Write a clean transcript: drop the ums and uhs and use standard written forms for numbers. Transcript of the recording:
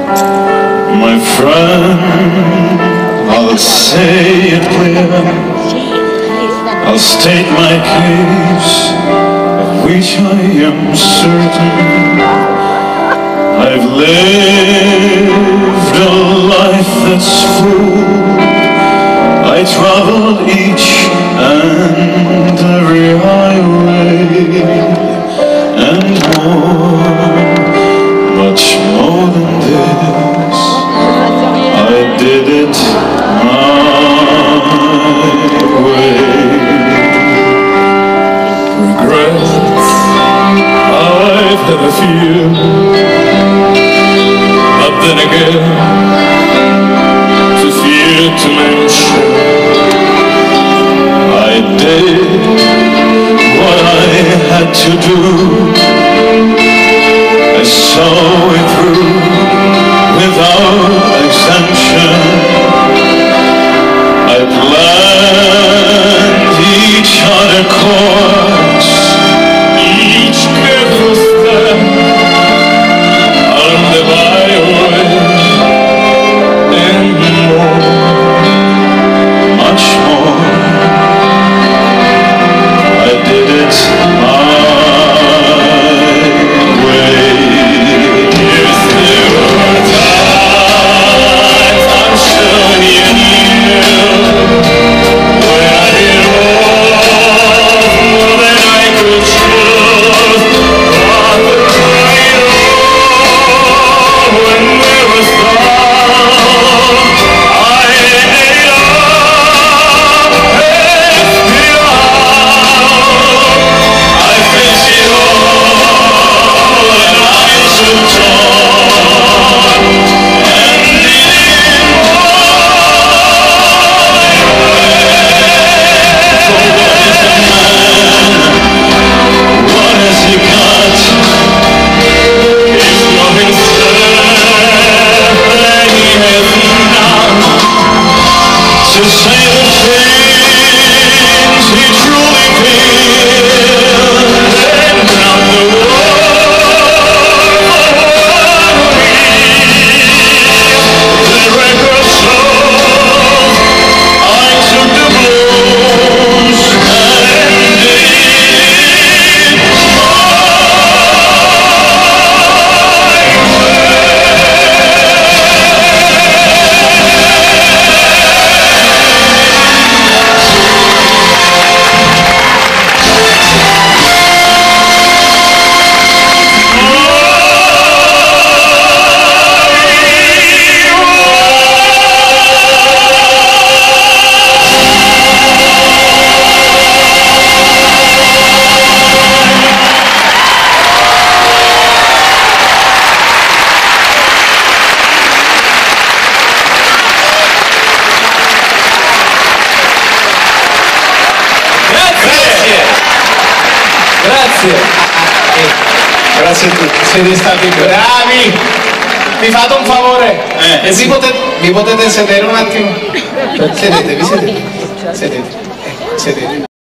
My friend, I'll say it clear, I'll state my case, of which I am certain. I've lived a life that's full. I traveled each and every highway, and more, much more than this. I did it my way. Regrets, I've had a few, but then again, too few to mention. I did what I had to do. I saw it through without exemption. I planned each other course, each careful step on the byway, and more, much more. I did it my way. Yes, there were times, I'm sure you knew, when I did more than I could choose. But the cradle, when there was love, I ate up and spit out. I faced it all and I took on and did it what has he got? If nothing then he has none to say the things he truly feels, and not the the record shows I took the blows and did Grazie a tutti, siete stati bravi. Mi fate un favore? Sì. Vi potete sedere un attimo? Sedetevi, sedetevi. Sedetevi.